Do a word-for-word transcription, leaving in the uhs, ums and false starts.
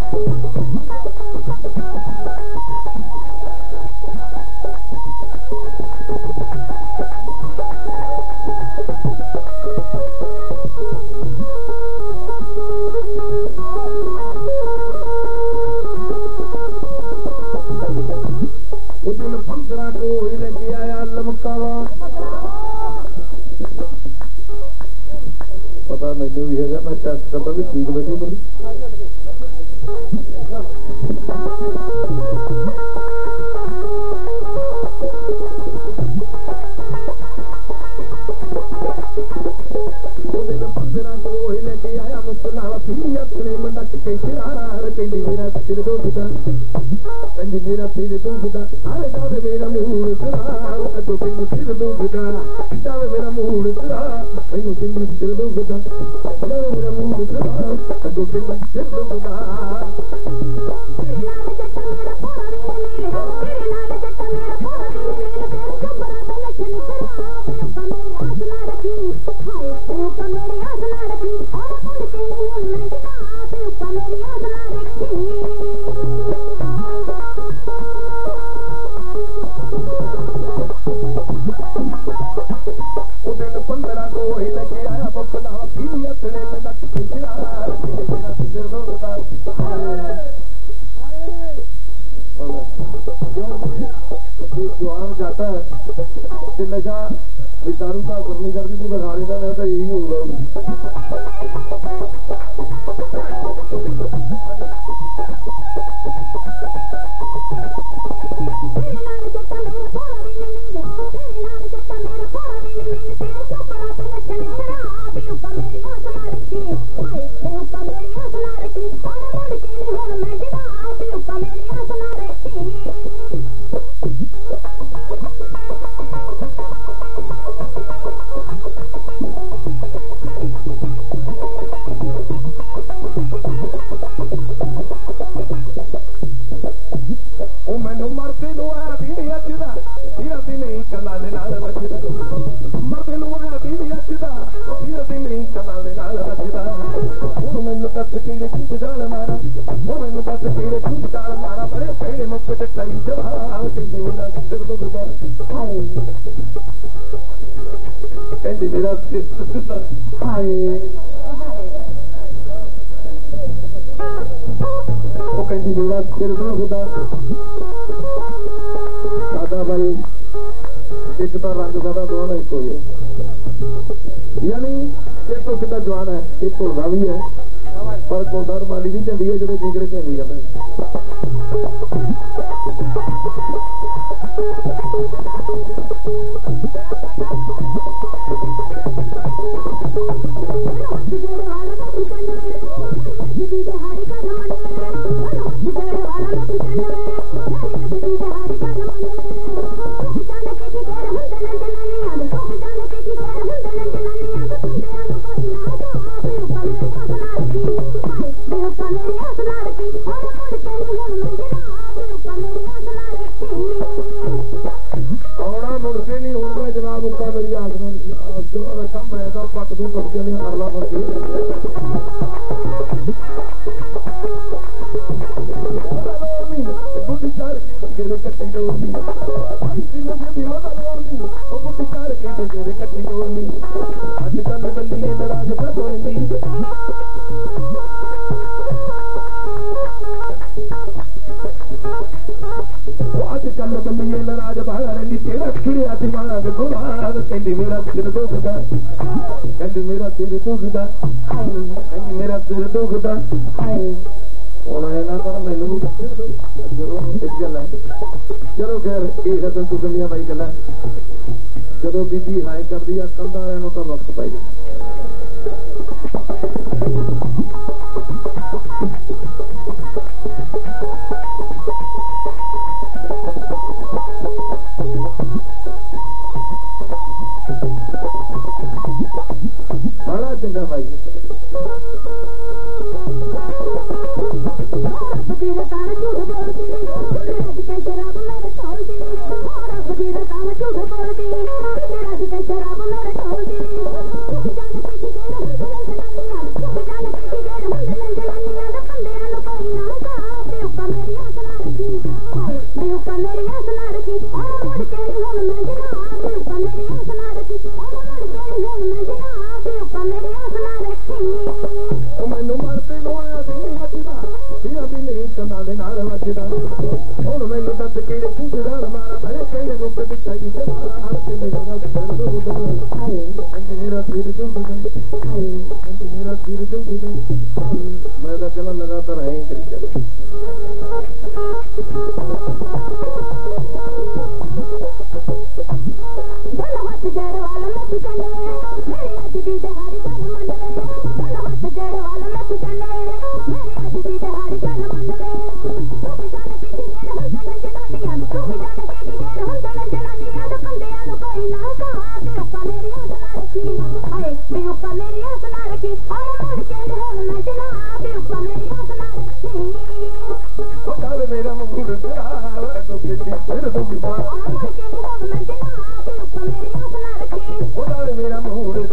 Thank you. बेहुका मेरी आसना रखी और मुड़ के हूं मैं जना बेहुका मेरी आसना रखी और मुड़ के हूं मैं जना बेहुका मेरी आसना रखी ओ मैनू मरते लोया दे वजदा बिना भी नहीं चंदा दे नाल वजदा हुण मैनू दस केड़े कुंडड़ा मारा भरे केड़े मुक दिखाई दे मारा हर ते मेरा दर्द दो हाय अंज मेरा फिर दो हाय अंज मेरा फिर दो हाय मैं तो चला लगातार है करी चल हाथ जड़ वाला मैं पिकन में मेरी आज दी दहाड़ी कल मन में हाथ जड़ वाला मैं पिकन में मेरी आज दी दहाड़ी कल मन में तू भी जाने की ढेर हम चलन जनानियां तू भी जाने की ढेर हम चलन जनानियां तो कंदे आलो कोई ना कहा बेहुका मेरी आसना रखी हाय बेहुका मेरी आसना रखी और मुड़ के हूं मैं जना बेहुका मेरी आसना रखी ओ डाल मेरा मुकुट तेरा तो किसी फिर तुम और मुड़ के हूं मैं जना बेहुका मेरी आसना रखी ओ डाल मेरा मुकुट